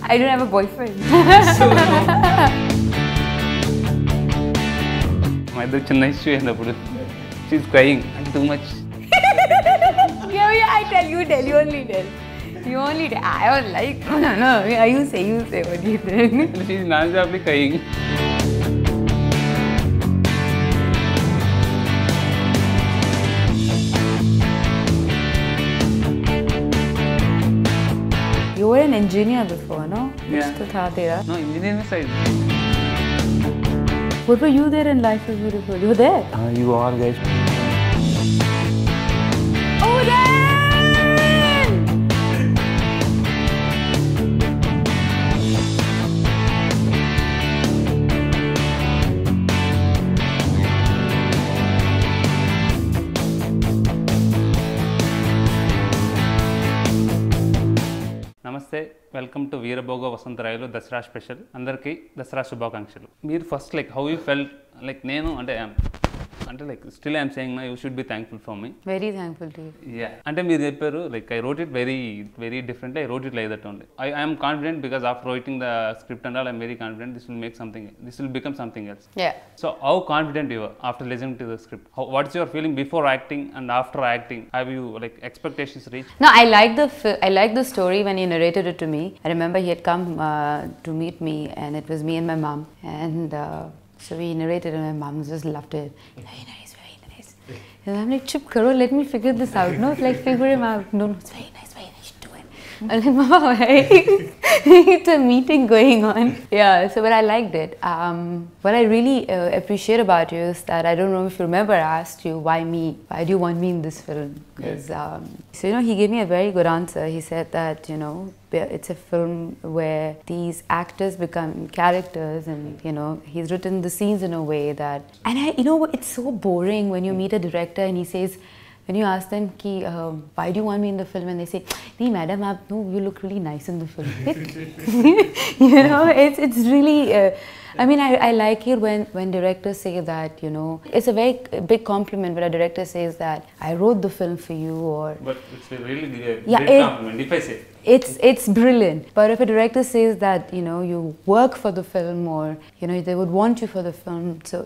I don't have a boyfriend. మా ఇద్దరు చిన్న ఇష్యూ అయినప్పుడు షీఈస్ క్రైయింగ్ అంటే too much. Yeah, I tell you only tell. You only tell. I was like, no. You say what do you think? She's non-stoply crying. You were an engineer before, no? Yeah. Kuch to tha tera. No, engineering side. What were you there in Life is Beautiful? You were there? You all guys. Oh, Dan! నమస్తే, welcome to Veerabhoga Vasantharayalu Dasara special. అందరికీ దసరా శుభాకాంక్షలు. మీరు first like how you felt like నేను అంటే like still I'm saying you should be thankful for me. Very thankful to you. Yeah అంటే మీరు చెప్పారు like I wrote it very differently. I wrote it like that only. I'm confident because after writing the script and all I'm very confident this will become something else. Yeah. So how confident you are after listening to the script? What's your feeling before acting and after acting? Have you like expectations reached? No, I like the story when he narrated it to me. I remember he had come to meet me, and it was me and my mom, and so he narrated, and my mom just loved it. Very nice, very nice. And I'm like, "Chup karo, let me figure this out." No, it's like figure him out. No, it's very nice, do it. I'm like, "Mama, why?" It's a meeting going on. Yeah, so but I liked it. What I really appreciate about you is that I don't know if you remember, I asked you why me? Why do you want me in this film? Because so he gave me a very good answer. He said that it's a film where these actors become characters, and he's written the scenes in a way that, and it's so boring when you meet a director and he says, when you ask them ki why do you want me in the film, and they say, "Nee madam, you look really nice in the film." It's really I mean, I like it when directors say that, it's a very big compliment when a director says that I wrote the film for you, or But it's a really Yeah, great compliment if I say. it's brilliant. But if a director says that, you work for the film, or they would want you for the film, so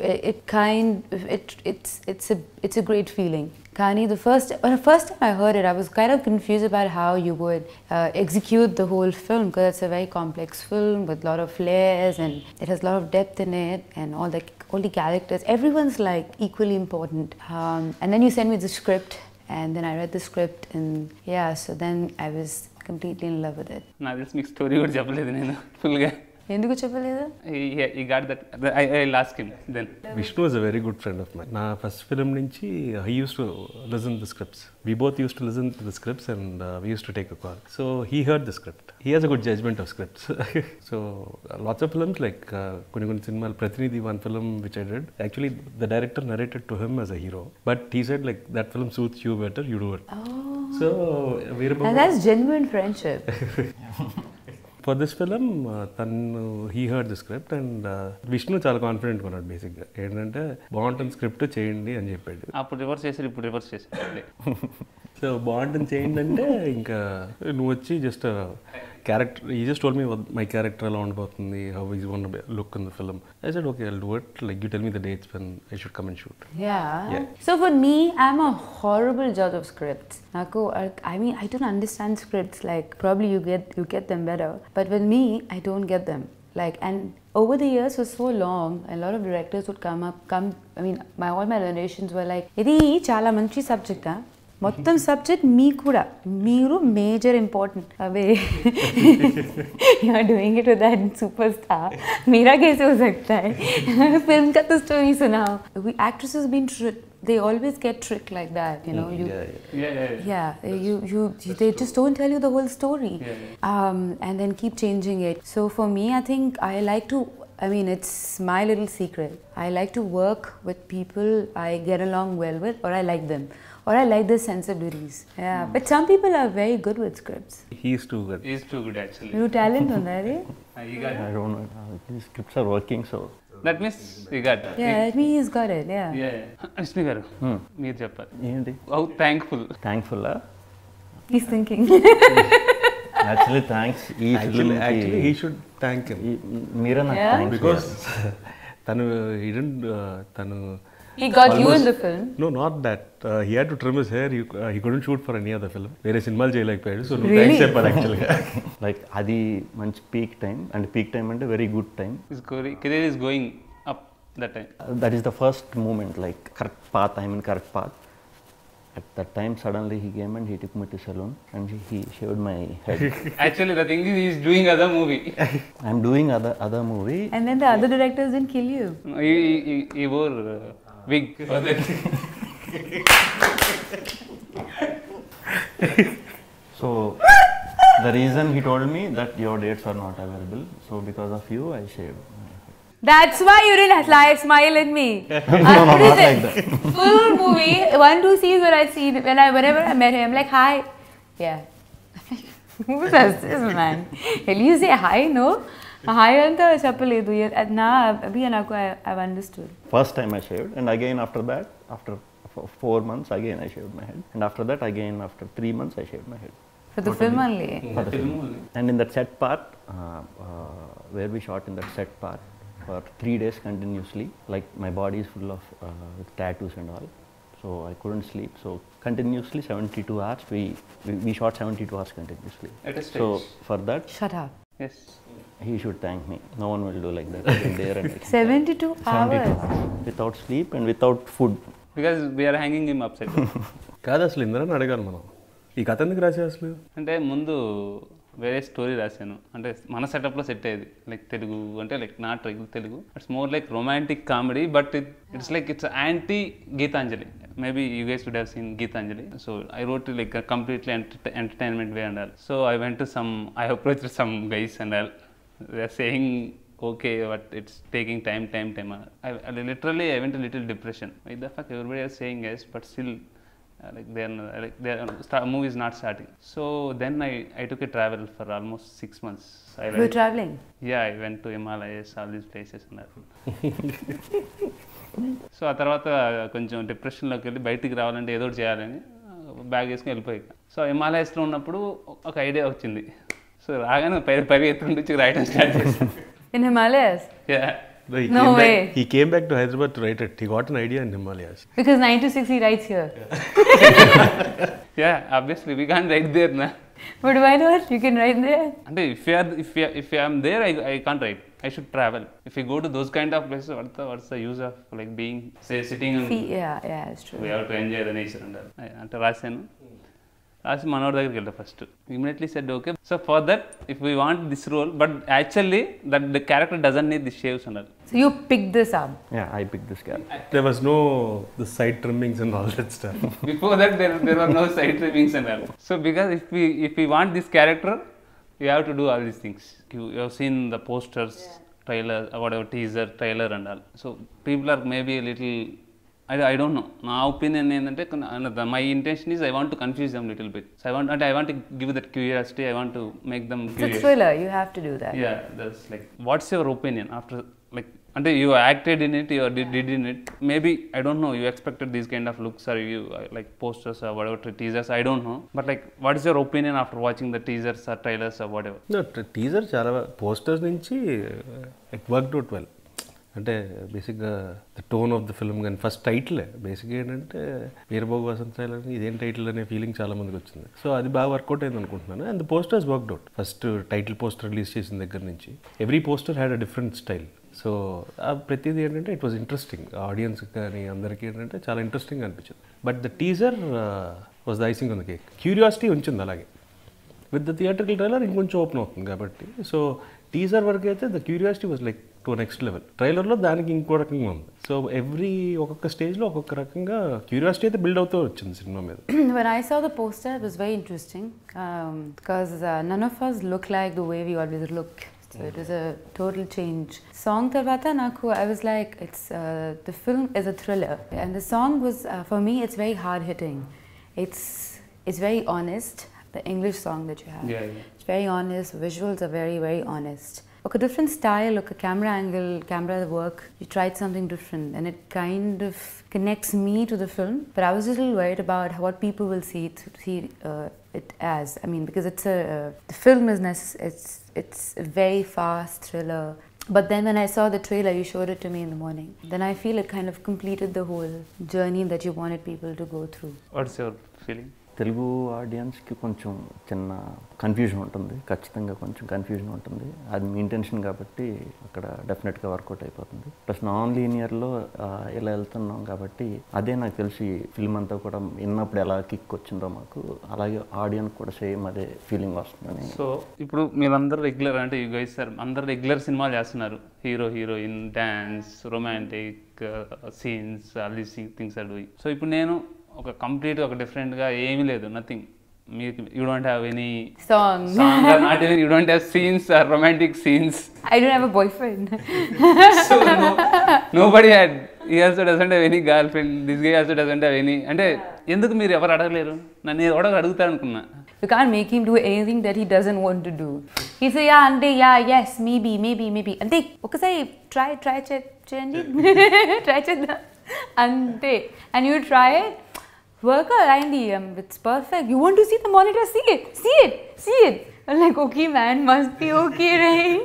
it's a great feeling. Kani, the first time I heard it, I was kind of confused about how you would execute the whole film, because it's a very complex film with a lot of layers, and it has a lot of depth in it, and all the characters, everyone's like equally important. And then you sent me the script, and then I read the script, and so then I was completely in love with it. నాకు తెలిసి మీకు story కూడా చెప్పలేదు నేను ఫుల్గా. ఎందుకు చెప్పలేదు? He got that. I'll ask him then. Vishnu is a very good friend of mine. Na first film nunchi he used to listen to the scripts. We both used to listen to the scripts, and we used to take a call. So he heard the script. He has a good judgment of scripts. So lots of films like konni cinema Prathinidhi, one film which I did. Actually the director narrated to him as a hero, but he said like that film suits you better, you do it. Oh. So And that's genuine friendship. For this film, he heard the script, and Vishnu చాలా కాన్ఫిడెంట్గా ఉన్నాడు. బేసిక్గా ఏంటంటే బాగుంటుంది script చేయండి అని చెప్పాడు. అప్పుడు రివర్స్ చేశారు, ఇప్పుడు రివర్స్ చేశారు. సో బాగుంటుంది చేయండి అంటే ఇంకా నువ్వు వచ్చి జస్ట్ క్యారెక్టర్, ఈ just told me my character ఎలా ఉండబోతుంది, how is one look in the film. I said okay, I'll do it, like you tell me the dates when I should come and shoot. Yeah. So for me, I'm a horrible judge of scripts. I mean, I don't understand scripts. Like probably you get them better, but with me, I don't get them. And over the years for so long, a lot of directors would come. I mean, all my narrations were like, "Idi chala manchi subject ah." మొత్తం subject మీ కూడా, మీరు major important అవే you are doing it with that superstar, मेरा कैसे हो सकता है? फिल्म का तो स्टोरी सुनाओ. Actresses been they always get tricked like that, they just don't tell you the whole story. And then keep changing it. So for me, I think it's my little secret. I like to work with people I get along well with, or I like them, or I like their sensibilities. Yeah, but some people are very good with scripts. He's too good. He's too good actually. You talent on that, eh? I don't know. His scripts are working, so That means he got it. Yeah, that means he's got it. Yeah. Ashmi garu, meer cheppali. ఏంటి How thankful. Thankful. He's thinking. Actually thanks ఈ Actually, he should thank him. మీరే నాకు Yeah? Thanks Because he didn't, He got you in the film. no, not that. He had to trim his hair. He couldn't shoot for any other film. వేరే సినిమాలు చేయలేకపోయాడు. So నువ్వు Really? Thanks చెప్పాలి యాక్చువల్గా. Like అది మంచి peak time, and peak time అంటే very good time. His career is going up that time. That is the first moment, like correct path, I'm in correct path. At that time, suddenly he came and he took me to salon and he shaved my head. Actually, the thing is, he is doing other movie. I'm doing other movie. And then the other directors didn't kill you. He wore wig for that. So the reason he told me that your dates are not available, so because of you, I shaved. That's why you didn't smile at me. No, not like that. Full movie, 1-2 scenes where I see whenever I met him, I'm like, hi. Yeah. Who does this, man? Will you say hi? No? Hi anta chappaledu. Na abhi naku I've understood. First time I shaved, and again after that, after 4 months, again I shaved my head, and after that, again after 3 months, I shaved my head. For the film only. For the film. And in that set part, where we shot in that set part for 3 days continuously, like my body is full of with tattoos and all, so I couldn't sleep. So continuously 72 hours, we shot 72 hours continuously. At a So stretch. for that, Shut up. Yes. he should thank me. No one will do like that. I will dare and I can. 72 hours. 72 hours without sleep and without food. Because we are hanging him upside down. కాదు అసలు ఇంద్రని అడగాలి మనం. ఈ కథ ఎందుకు రాసే అసలు? అంటే ముందు వేరే స్టోరీ రాశాను, అంటే మన సెటప్లో సెట్ అయ్యేది, లైక్ తెలుగు అంటే like not regular Telugu, it's more like romantic comedy, but it's like it's anti Geethanjali. Maybe you guys would have seen Geethanjali. So I wrote like completely entertainment way and all. So I went to some, I approach some guys and all, they are saying okay, but it's taking time. I literally I went a little depression. Why the fuck everybody is saying yes, but still movie is not starting. So then I took a travel for almost 6 months. You were traveling? Yeah, I went to Himalayas, all these places and that. So ఆ తర్వాత కొంచెం డిప్రెషన్లోకి వెళ్ళి బయటికి రావాలంటే ఏదో చేయాలని bag వేసుకుని వెళ్ళిపోయాక. సో హిమాలయస్లో ఉన్నప్పుడు ఒక ఐడియా వచ్చింది. సో రాగానే పరిగెత్తుకుంటూ రాయడం స్టార్ట్ చేశాను. In Himalayas? Yeah. No way. He came back to Hyderabad to write it. He got an idea in Himalayas. Because 9 to 6 he writes here. Yeah, obviously we can't write there, na. But why not? You can write there. And if I am there, I can't write. I should travel. If you go to those kind of places, what's the use of like being, say, sitting and Yeah, it's true. we have to enjoy the nature and all. అంటే రాశాను, రాసి మనోడి దగ్గరికి వెళ్ళా first. Immediately said okay. So for that if we want this role, but actually that the character doesn't need this shaves అన్నారు. So you picked this up? Yeah, I picked this character. There was no the side trimmings and all that stuff. Before that there were no side trimmings and all. So because if we want this character, you have to do all these things. You have seen the posters, trailer, whatever, teaser, trailer and all. So people are maybe a little, I don't know. నా opinion ఏంటంటే my intention is I want to confuse them little bit. So I want to give that curiosity, I want to make them It's a curious. thriller, you have to do that. Yeah, that's like, what's your opinion after, like, అంటే you acted in it, you did in it, maybe, I don't know, you expected these kind of looks, or you like posters or whatever, teasers, I don't know, but like, what is your opinion after watching the teasers or trailers or whatever? No, teaser చాలా posters నుంచి it worked out well. అంటే బేసిక్గా the tone of the film కానీ first టైటిలే బేసిక్గా ఏంటంటే వీరభోగ వసంతరాయలని ఇదేం title అనే ఫీలింగ్ చాలా మందికి వచ్చింది. సో అది బాగా వర్కౌట్ అయింది అనుకుంటున్నాను. And the posters worked out. First title poster release చేసిన దగ్గర నుంచి every poster had a different style. So ప్రతిదీ ఏంటంటే ఇట్ వాజ్ ఇంట్రెస్టింగ్. ఆడియన్స్ కానీ అందరికీ ఏంటంటే చాలా ఇంట్రెస్టింగ్ అనిపించింది. But the teaser was the icing on the cake. Curiosity ఉంచింది అలాగే. విత్ ద థియేటర్కల్ ట్రైలర్ ఇంకొంచెం ఓపెన్ అవుతుంది కాబట్టి. సో టీజర్ వరకు అయితే the curiosity was like to next level. ట్రైలర్లో దానికి ఇంకో రకంగా ఉంది. సో ఒక్కొక్క స్టేజ్లో ఒక్కొక్క రకంగా క్యూరియాసిటీ అయితే బిల్డ్ అవుతూ వచ్చింది సినిమా మీద. When I saw the poster, it was very interesting because none of us look like the way we always look. So it was a total change. Song tarvata naku, I was like, it's the film is a thriller, and the song was for me, it's very hard hitting. It's very honest. The English song that you have, Yeah. it's very honest. Visuals are very, very honest. Look, a different style, look, a camera angle, camera work. You tried something different, and it kind of connects me to the film, but I was a little worried about what people will see it as. I mean, because the film is it's a very fast thriller. But then when I saw the trailer, you showed it to me in the morning. Then I feel it kind of completed the whole journey that you wanted people to go through. What's your feeling? Telugu ఆడియన్స్కి కొంచెం చిన్న confusion ఉంటుంది, ఖచ్చితంగా కొంచెం confusion ఉంటుంది. అది మీ intention కాబట్టి అక్కడ డెఫినెట్గా వర్కౌట్ అయిపోతుంది. ప్లస్ నాన్ లీనియర్లో ఇలా వెళ్తున్నాం కాబట్టి అదే నాకు తెలిసి ఫిల్మ్ అంతా కూడా విన్నప్పుడు ఎలా కిక్ వచ్చిందో మాకు, అలాగే ఆడియన్స్ కూడా సేమ్ అదే ఫీలింగ్ వస్తుందని. సో ఇప్పుడు మీరందరూ రెగ్యులర్ అంటే యూ గైస్ సార్ అందరూ రెగ్యులర్ సినిమాలు చేస్తున్నారు, hero heroine dance romantic scenes all these things are doing. So ఇప్పుడు నేను ఒక కంప్లీట్గా ఒక డిఫరెంట్గా ఏమీ లేదు, నథింగ్. మీకు you don't have any Song. Not even you don't have scenes or romantic scenes. I don't have a boyfriend. So nobody had, he also doesn't have any girlfriend, this guy also doesn't have any. అంటే ఎందుకు మీరు ఎవరు అడగలేరు? నన్ను ఎవడో అడుగుతారు అనుకున్నా. You can't make him do anything that he doesn't want to do. He say, yeah, ante, yeah, yes, maybe. Ante, ఒకసారి try చేయండి. Try చేద్దాం. Ante. And you try it. Work around it's perfect. You want to see the monitor? See it. I'm like, okay, man, must be okay, right?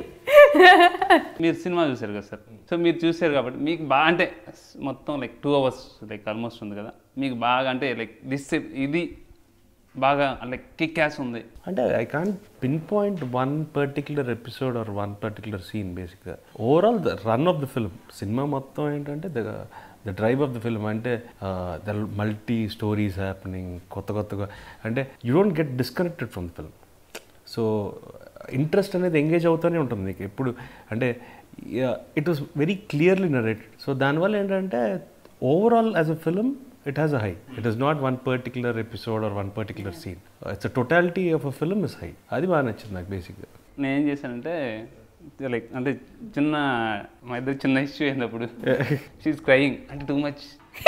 మీరు సినిమా చూసారు కదా sir, so మీరు చూసారు కాబట్టి మీకు బాగా అంటే మొత్తం లైక్ 2 hours లైక్ ఆల్మోస్ట్ ఉంది కదా, మీకు బాగా అంటే లైక్ ఇది బాగా లైక్ కిక్ యాస్ ఉంది అంటే I can't pinpoint one particular episode or one particular scene. బేసిక్గా overall the run of the film, సినిమా మొత్తం ఏంటంటే the drive of the film అంటే ద మల్టీ స్టోరీస్ హ్యాపెనింగ్ కొత్తగా అంటే you don't get disconnected from the film. So interest అనేది engage అవుతూనే ఉంటుంది నీకు ఎప్పుడు. అంటే it was very clearly narrated. So దానివల్ల ఏంటంటే overall as a film it has a high. It is not one particular episode or one particular scene. It's a totality of a film is high. అది బాగా నచ్చింది నాకు బేసిక్గా. నేను ఏం చేశానంటే లైక్ అంటే మా ఇద్దరు చిన్న ఇష్యూ అయినప్పుడు షీఈస్ క్రయింగ్ అంటే too much.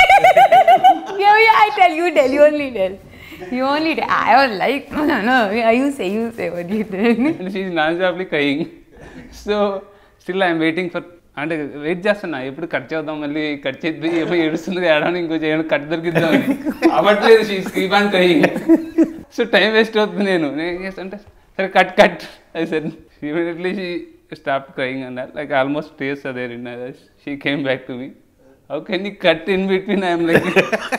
Yeah, I tell you only tell. You only tell. I was like, no. You say what you did. And she is non-stoply crying. So still I am waiting for, అంటే wait చేస్తున్నా ఎప్పుడు cut చేద్దాం, మళ్ళీ cut చేద్ది ఎప్పుడు ఏడుస్తుంది ఏడవని ఇంకో చేయడం cut దొరికిద్దాం అవ్వట్లేదు. షీ స్క్రీప్ on crying. So time waste అవుతుంది. నేను ఏం చేస్తానంటే సరే cut I said. Immediately she stopped crying అన్నారు. Like almost tears are there in her eyes. She came back to me. How can you cut in between? I am like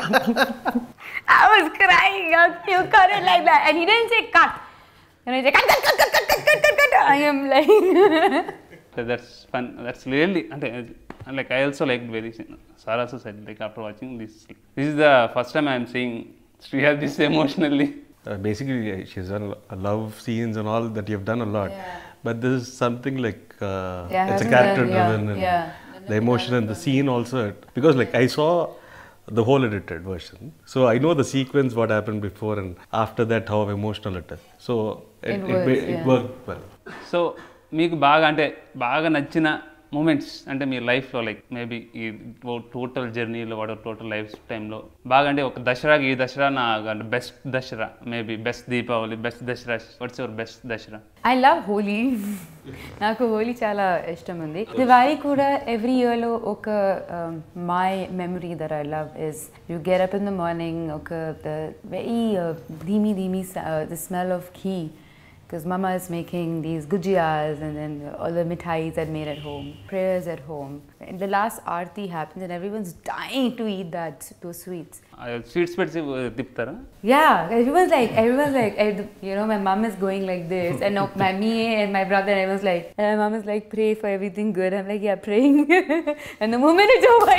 I was crying. You cut it like that, and he didn't say cut. And I said cut. I am like. So that's fun. That's really like I also liked very. Sarah also said like after watching this is the first time I am seeing Shreya this emotionally. Basically, she's done love scenes and all that you've done a lot. Yeah. But this is something like it's a character driven. Yeah. The emotion and the scene also, because like I saw the whole edited version, so I know the sequence, what happened before and after that, how emotional it is. So it worked well. So మీకు బాగా నచ్చిన moments అంటే మీ లైఫ్లో like maybe ఈ total జర్నీలో వాడు total life టైంలో బాగా అంటే ఒక దసరాకి ఈ దసరా నా best Dasara, maybe best Deepavali, best Dasara. What's your best Dasara? I love Holi. నాకు హోలీ చాలా ఇష్టం ఉంది. దివాళీ కూడా ఎవ్రీ ఇయర్లో ఒక my memory that I love is you get up in the morning, ఒక very dreamy the smell of ghee. Because Mama is making these gujiyas and then all the mithais are made at home, prayers at home. And the last aarti happens and everyone's dying to eat those sweets. Sweets పెట్టి తిప్పుతారా? Yeah, everyone's like, you know, my mom is going like this, and me and my brother, and everyone's like, and my mom is like, pray for everything good. I'm like, yeah, praying. And the moment it's over,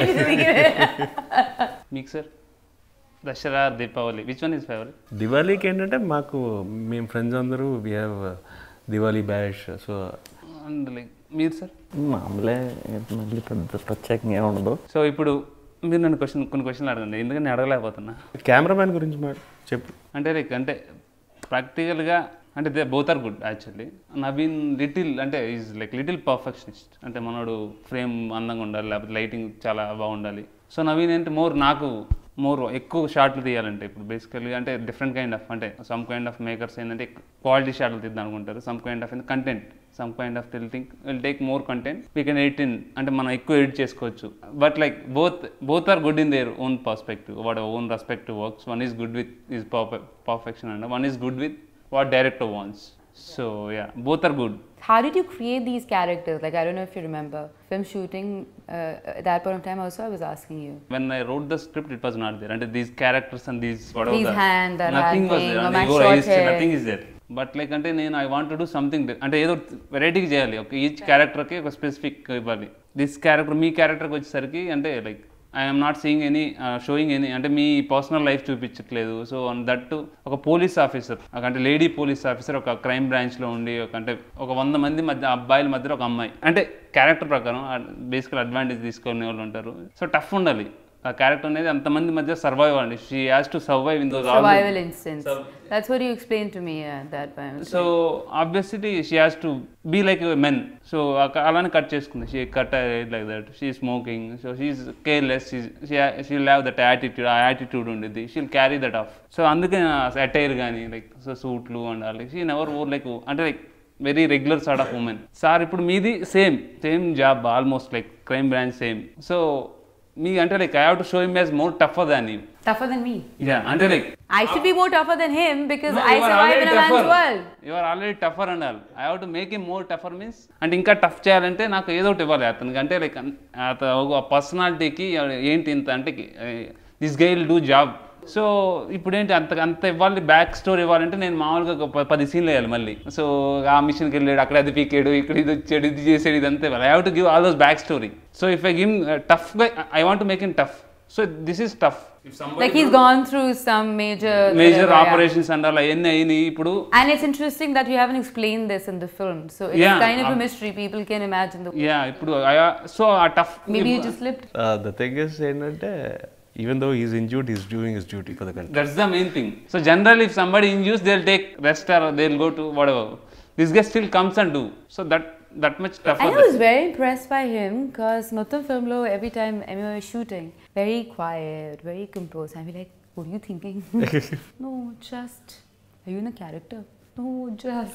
మీకు sir Dasara Deepavali which one is favourite? దివాళీకి ఏంటంటే మాకు మేము friends అందరూ we have Diwali bash. So and like మీరు sir? మామూలే, మళ్ళీ పెద్ద ప్రత్యేకంగా ఏమి ఉండదు. సో ఇప్పుడు మీరు నన్ను కొన్ని క్వశ్చన్లు అడగండి, ఎందుకంటే అడగలేకపోతున్నా. కెమెరామ్యాన్ గురించి చెప్పు. అంటే లైక్ అంటే ప్రాక్టికల్గా అంటే they both are good actually. Naveen little perfectionist. అంటే మనోడు ఫ్రేమ్ అందంగా ఉండాలి, లేకపోతే లైటింగ్ చాలా బాగుండాలి. సో నవీన్ ఏంటి మోర్ ఎక్కువ షార్ట్లు తీయాలంటే ఇప్పుడు బేసికల్గా అంటే డిఫరెంట్ కైండ్ ఆఫ్ అంటే సమ్ కైండ్ ఆఫ్ మేకర్స్ ఏంటంటే క్వాలిటీ షార్ట్లు తీద్దాం అనుకుంటారు. Some kind of content some kind of will take more content we can edit in అంటే మనం ఎక్కువ ఎడిట్ చేసుకోవచ్చు but like both are good in their own perspective what our own respective works. One is good with his perfection and one is good with what director wants. So yeah, both are good. How did you create these characters? Like, I don't know if you remember film shooting at that point of time also I was asking you. When I wrote the script it was not there and these characters and these whatever these hands and nothing was thing, there or and my ego short raised, hair. nothing is there. But like అంటే నేను I want to do something అంటే ఏదో వెరైటీగా చేయాలి ఒక each క్యారెక్టర్కి ఒక specific ఇవ్వాలి. దిస్ క్యారెక్టర్ మీ క్యారెక్టర్కి వచ్చేసరికి అంటే like I'm not seeing any showing any అంటే మీ పర్సనల్ లైఫ్ చూపించట్లేదు. సో ఆన్ దట్ ఒక పోలీస్ ఆఫీసర్ అంటే లేడీ పోలీస్ ఆఫీసర్ ఒక క్రైమ్ బ్రాంచ్లో ఉండి అంటే ఒక 100 మంది మధ్య అబ్బాయిల మధ్య ఒక అమ్మాయి అంటే క్యారెక్టర్ ప్రకారం బేసికల్ అడ్వాంటేజ్ తీసుకునే వాళ్ళు ఉంటారు. సో టఫ్ ఉండాలి ఆ క్యారెక్టర్ అనేది అంతమంది మధ్య సర్వైవ్ అవ్వండి. She has to survive in those survival instance. That's what you explained to me at that time. So obviously she has to be like men. So అలానే కట్ చేసుకుంది. She cut like that. She smoking. So she's careless. She'll have that attitude. ఆ attitude ఉండేది. She'll carry that off. So అందుకే attire కానీ like so సూట్లు and she never wore like అంటే like very regular sort of women. Sir ఇప్పుడు మీది same job almost like crime branch same. So me అంటే like I have to show him as more tougher than you. Tougher than me? Yeah, అంటే like I should be more tougher than him because no, I survive in a man's world. You are already tougher and all. I have to make him more tougher means అంటే ఇంకా tough చేయాలంటే నాకు ఏదో ఒకటి ఇవ్వాలి అతనికి. అంటే like ఒక పర్సనాలిటీకి ఏంటి ఇంత అంటే this guy will do job. So ఇప్పుడు ఏంటి అంత ఇవ్వాలి, బ్యాక్ స్టోరీ ఇవ్వాలంటే నేను మామూలుగా 10 సీన్లు వేయాలి మళ్ళీ. సో ఆ మిషన్కి వెళ్ళాడు, అక్కడ అది పీకాడు, ఇక్కడ ఇది వచ్చాడు, ఇది చేసాడు, ఇదంతా ఇవ్వాలి. I have to give all those back story. So if I give tough గా I want to make him tough. So this is tough. Like he's gone through some major operations and all ayenne ayini ipudu. And it's interesting that you haven't explained this in the film. So it's kind of a mystery. People can imagine the ipudu so tough. Maybe you just slipped. The thing is ఏంటంటే even though he's injured, he's doing his duty for the country. That's the main thing. So generally if somebody injures they'll take rest or they'll go to whatever. This guy still comes and do. So that much tougher. I was very impressed by him because Mottam film lo every time Emmy was shooting, very quiet, very composed. I'd be like, what are you thinking? No, just, are you in a character? No, just.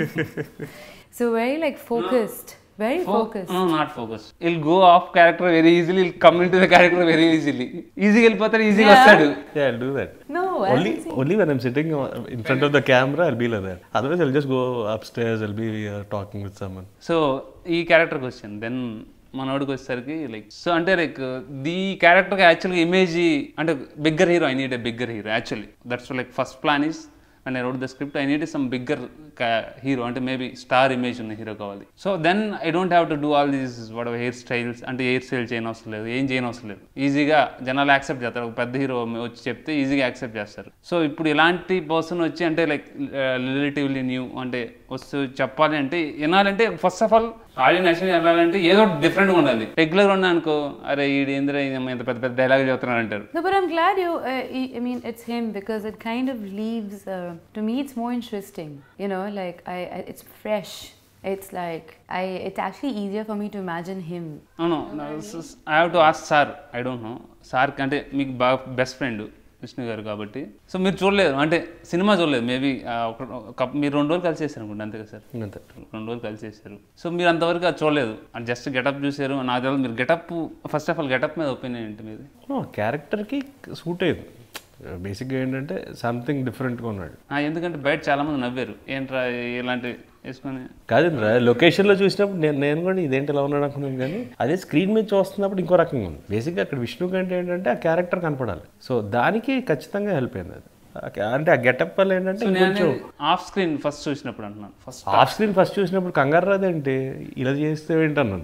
So very like focused. Very focused. No, not focused. He'll go off character very easily. He'll come into the character very easily. Easy వెళ్ళిపోతాడు, easy వస్తాడు. Yeah, I'll do that. No, only when I'm sitting in front of the camera, I'll be like that. Otherwise, I'll just go upstairs. I'll be talking with someone. So ఈ క్యారెక్టర్కి వచ్చాను. Then మనోడికి వచ్చేసరికి like so అంటే like the క్యారెక్టర్కి యాక్చువల్గా image అంటే bigger hero. I need a bigger hero actually. That's like first plan is when I wrote the script, I needed some bigger hero అంటే maybe star image ఉన్న హీరో కావాలి. So then I don't have to do all these what hair styles అంటే hair style చేయని అవసరం లేదు, ఏం చేయని అవసరం లేదు. ఈజీగా జనాలు యాక్సెప్ట్ చేస్తారు. ఒక పెద్ద హీరో వచ్చి చెప్తే ఈజీగా యాక్సెప్ట్ చేస్తారు. సో ఇప్పుడు ఇలాంటి పర్సన్ వచ్చి అంటే లైక్ రిలేటివ్లీ న్యూ అంటే వస్తూ చెప్పాలి అంటే వినాలంటే first of all audience actually వెళ్ళాలంటే ఏదో డిఫరెంట్గా ఉండాలి. రెగ్యులర్ ఉన్నా అనుకో అరే ఈడు ఏందిరా ఇంత పెద్ద పెద్ద డైలాగ్ చెప్తున్నాడు అంటారు. No, but I'm glad you I mean it's him because it kind of leaves to me it's more interesting, you know, like I it's fresh. It's like it's actually easier for me to imagine him. No, I have to ask sir. I don't know. Sir అంటే మీకు బాగా best friend Vishnu గారు కాబట్టి. So మీరు చూడలేదు అంటే cinema చూడలేదు maybe మీరు 2 రోజులు కలిసి చేశారు అనుకుంటే అంతే కదా సార్? 2 రోజులు కలిసి చేశారు. సో మీరు అంతవరకు అది చూడలేదు, జస్ట్ గెటప్ చూసారు. నాకు తెలియదు మీరు getup first of all getup మీద ఒపీనియన్ ఏంటి మీది? క్యారెక్టర్కి సూట్ అయ్యింది. బేసిక్గా ఏంటంటే సంథింగ్ డిఫరెంట్గా ఉన్నాడు. ఎందుకంటే బయట చాలామంది నవ్వారు ఏంట్రా ఇలాంటి వేసుకొని. కాదండి లొకేషన్లో చూసినప్పుడు నేను కూడా ఇదేంటి ఇలా ఉన్నాడు అనుకున్నాను, కానీ అదే స్క్రీన్ మీద చూస్తున్నప్పుడు ఇంకో రకంగా ఉంది. బేసిక్గా అక్కడ విష్ణు కంటే ఏంటంటే ఆ క్యారెక్టర్ కనపడాలి. సో దానికి ఖచ్చితంగా హెల్ప్ అయింది అది. అంటే ఆ గెటప్ వల్ల ఏంటంటే కొంచెం ఆఫ్ స్క్రీన్ ఫస్ట్ చూసినప్పుడు అంటున్నాను. ఆఫ్ స్క్రీన్ ఫస్ట్ చూసినప్పుడు కంగారు రాదేంటి ఇలా చేస్తే ఏంటన్నాను.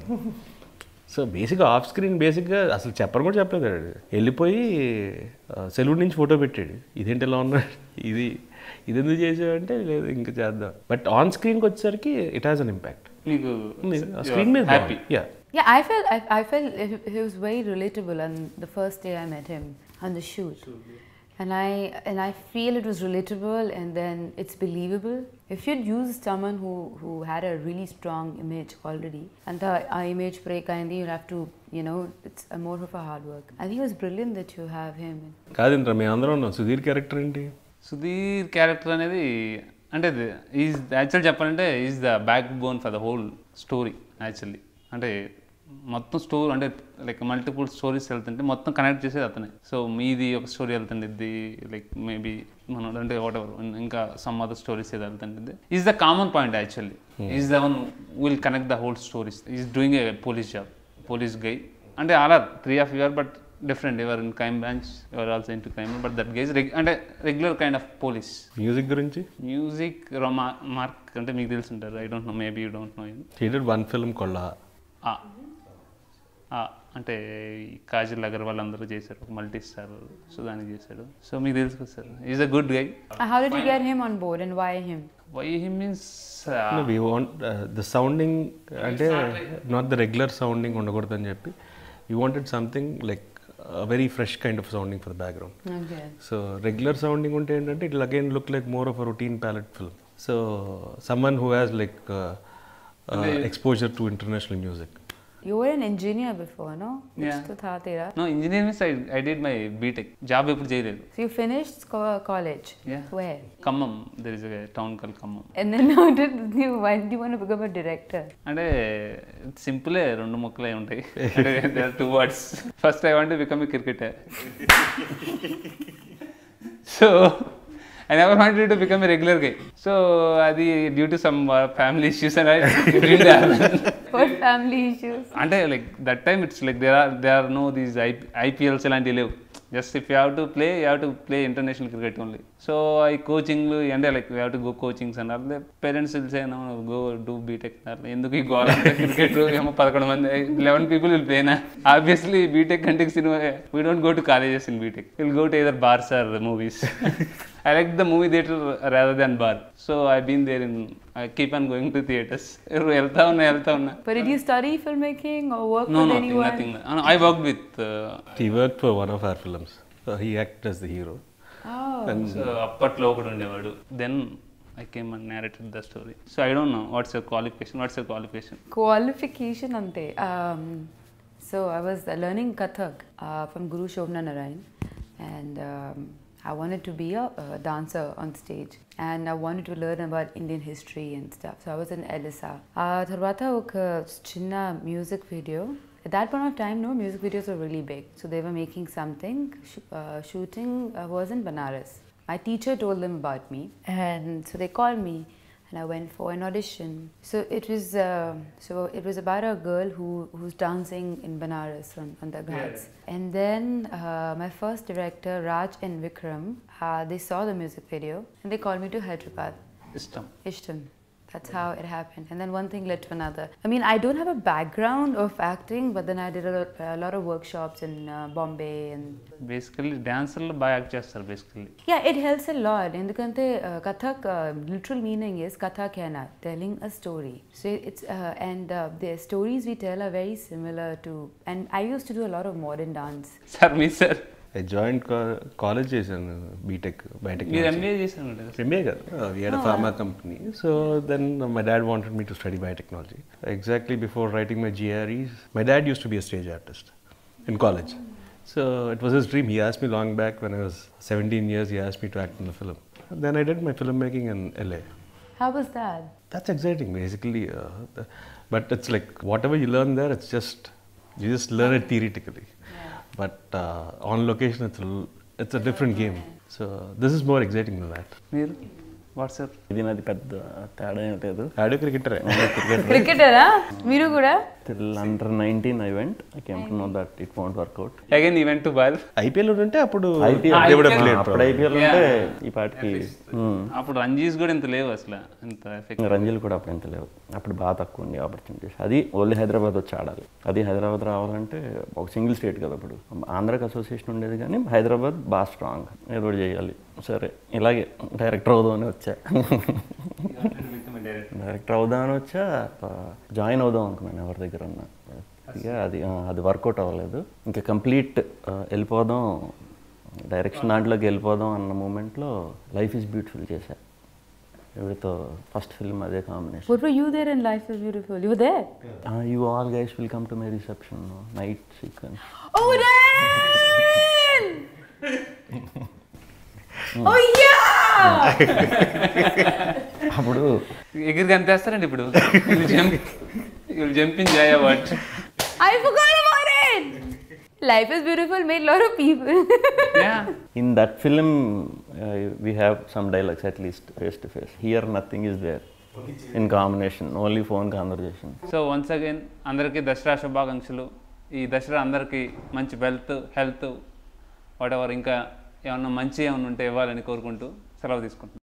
సో బేసిక్గా ఆఫ్ స్క్రీన్ బేసిక్గా అసలు చెప్పరు కూడా చెప్పలేదు. వెళ్ళిపోయి సెలూన్ నుంచి ఫోటో పెట్టాడు, ఇదేంటి ఇలా ఉన్నాడు, ఇది ఎందుకు చేసావంటే లేదు ఇంకా చేద్దాం. బట్ ఆన్ స్క్రీన్కి వచ్చేసరికి ఇట్ హ్యాస్ అన్ ఇంపాక్ట్. మీకు స్క్రీన్ మీద happy? Yeah, I felt he was very relatable on the first day I met him on the shoot. And I feel it was relatable and then it's believable. If you'd used someone who had a really strong image already and the image break and you'll have to, you know, it's more of a hard work. I think it was brilliant that you have him. కాదంటారా మేము అందరం ఉన్నాం. Sudheer character ఏంటి? Sudheer character అనేది అంటే is actual చెప్పాలంటే is the backbone for the whole story actually. అంటే మొత్తం స్టోరీ అంటే లైక్ మల్టిపుల్ స్టోరీస్ వెళ్తుంటే మొత్తం కనెక్ట్ చేసేది అతనే. సో మీది ఒక స్టోరీ వెళ్తుండిద్ది, లైక్ మేబీ మనం అంటే వాట్ ఎవర్ ఇంకా సమ్ అదర్ స్టోరీస్ ఏది వెళ్తుండిద్ది. Is the common point actually. Is the one will connect the whole stories. Is doing a police job, police guy. అంటే అలా 3 of you are but different. Ever in crime branch, ever also into crime, but that guys అంటే regular kind of police. Music గురించి? Music Mark అంటే మీకు తెలిసి ఉంటారు. I don't know, maybe you don't know. He did one film called అంటే కాజల్ అగర్వాల్ అందరూ చేశారు, multi star. So దానికి చేశాడు. సో మీకు తెలుసు కదా sir, is a good guy. How did you get him on board and why him? Why him means No, we want the sounding అంటే not the regular sounding ఉండకూడదని చెప్పి we wanted something like a very fresh kind of sounding for the background. Okay. So regular sounding ఉంటే ఏంటంటే it will again look like more of a routine palette film. So someone who has like exposure to international music. You were an engineer before, no? Yeah. Kuch to tha tera. No, engineering means I did my BTech. Job ఎప్పుడు చేయలేదు. So you finished college? Yeah. Where? Khammam. There is a town called Khammam. And then why did you want to become a director? అంటే సింపులే, 2 ముక్కలే ఉంటాయి. అంటే there are 2 words. First I want to become a cricketer. So I never wanted to become a regular guy. So అది due to some family issues and I didn't happen. What family issues? అంటే like that time it's like there are no these IPLs ఇలాంటివి లేవు. Just if you have to play international cricket only. So ఈ కోచింగ్లు అంటే like you have to go coachings and అట్లా parents will say no go do BTech. ఎందుకు ఈ గోల్ cricket ఏమో 11 మంది 11 people విల్ ప్లేనా. ఆబ్వియస్లీ బీటెక్ అంటే cinema, we don't go to colleges in BTech, will go to either bars or movies. I like the movie theater rather than bar. So I've been there I keep on going to theaters. వెళ్తా ఉన్నా. But did you study filmmaking or work No, with nothing, anyone? nothing. No, I worked with He worked for one of our films. He acted as the hero. Oh. And so అప్పట్లో ఒకడు ఉండేవాడు. Then I came and narrated the story. So I don't know what's your qualification. Qualification ante. So I was learning Kathak from Guru Shobna Narayan, and I wanted to be a dancer on stage, and I wanted to learn about Indian history and stuff. So I was in LSA. Tarvata oka chinna music video. At that point of time, no, music videos were really big. So they were making something. Shooting was in Banaras. My teacher told them about me, and so they called me. And I went for an audition. So it was about a girl who's dancing in Banaras on the ghats. Yeah. And then my first director, Raj and Vikram, they saw the music video and they called me to Hyderabad. Ishtam. That's how it happened. And then one thing led to another. I mean, I don't have a background of acting, but then I did a lot of workshops in Bombay and... Basically, dancerలు బాగా act చేస్తారు basically. Yeah, it helps a lot. ఎందుకంటే Kathak, literal meaning is Katha Kehna, telling a story. So it's, and the stories we tell are very similar to... And I used to do a lot of modern dance. Sir. I joined college చేశాను BTech biotechnology. మీరు MBA చేశారు కదా? MBA కాదు, we had a pharma company. So then my dad wanted me to study biotechnology. Exactly before writing my GREs, my dad used to be a stage artist in college. So it was his dream. He asked me long back when I was 17 years, he asked me to act in a film. Then I did my filmmaking in LA. How was that? That's exciting basically. But it's like whatever you learn there, you just learn it theoretically. But on location, it's a different game. So this is more exciting than that. మీరు WhatsApp ఇది నాది పెద్ద తేడా ఏం లేదు. ఆడో క్రికెటరే. క్రికెటరా మీరు కూడా? Till under 19 I went. I came to know that it won't work out. Again he went to bar. IPL ఉంటే అప్పుడు అప్పుడు IPL ఉంటే ఈ పాటికి అప్పుడు రంజీస్ కూడా ఇంత లేవు అసలు, ఇంత ఎఫెక్ట్. రంజీలు కూడా అప్పుడు ఇంత లేవు. అప్పుడు బాగా తక్కువ ఉండే ఆపర్చునిటీస్. అది ఓన్లీ హైదరాబాద్ వచ్చి ఆడాలి. అది హైదరాబాద్ రావాలంటే ఒక సింగిల్ స్టేట్ కదా అప్పుడు. ఆంధ్రాకి అసోసియేషన్ ఉండేది కానీ హైదరాబాద్ బాగా స్ట్రాంగ్, ఏదో ఒకటి చేయాలి. సరే ఇలాగే డైరెక్టర్ అవుదామని వచ్చా. డైరెక్టర్ అవుదామని వచ్చా, జాయిన్ అవుదాం అనుకున్నాను ఎవరి దగ్గర ఉన్నా. ఇక అది వర్కౌట్ అవ్వలేదు. ఇంకా కంప్లీట్ వెళ్ళిపోదాం, డైరెక్షన్ దాంట్లోకి వెళ్ళిపోదాం అన్న మూమెంట్లో లైఫ్ ఈజ్ బ్యూటిఫుల్ చేశా. ఎవరితో ఫస్ట్ ఫిల్మ్ అదే combination. What were you there in Life is Beautiful? You were there? You all guys will come to my reception, night sequence. Oh, Dan! Oh yeah! అప్పుడు ఎగిరికి అంతేస్తారండి ఇప్పుడు jumping joy award. I forgot about it. Life is beautiful made lot of people. Yeah. in that film we have some dialogues at least face to face. Here nothing is there in combination, only phone conversation. So once again అందరికీ దసరా శుభాకాంక్షలు. ఈ దసరా అందరికీ మంచి health what ever ఇంకా ఏమన్నా మంచి ఏమన్నా ఉంటే ఇవ్వాలని కోరుకుంటూ సెలవు తీసుకుంటున్నాను.